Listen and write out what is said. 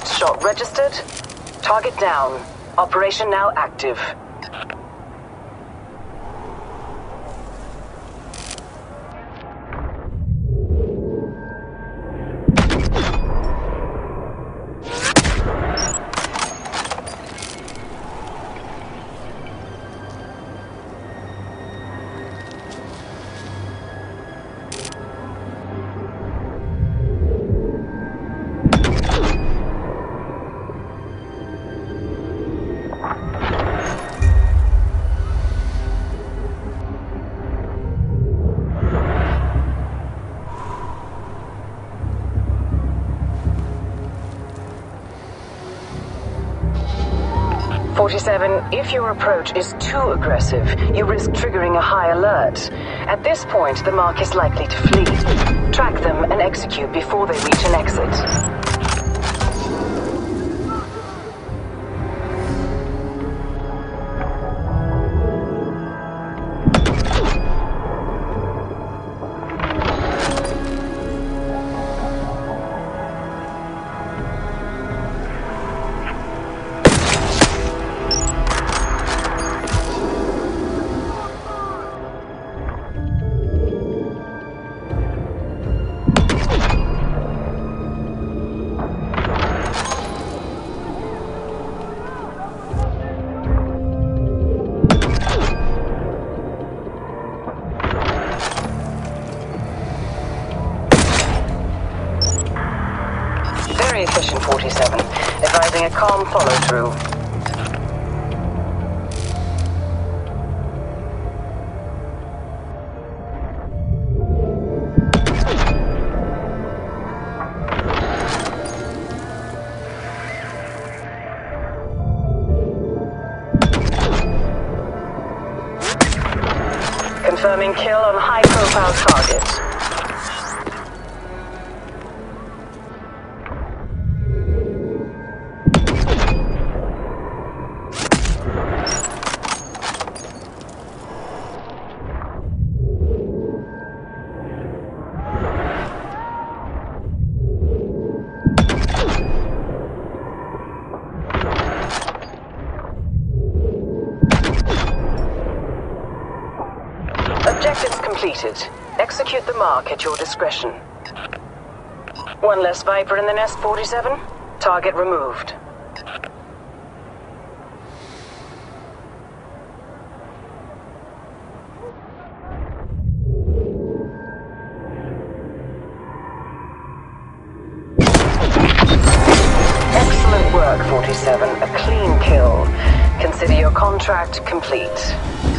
First shot registered. Target down. Operation now active. If your approach is too aggressive, you risk triggering a high alert. At this point, the mark is likely to flee. Track them and execute before they reach an exit. Very efficient, 47. Advising a calm follow-through. Confirming kill on high-profile target. Objectives completed. Execute the mark at your discretion. One less Viper in the nest, 47. Target removed. Excellent work, 47. A clean kill. Consider your contract complete.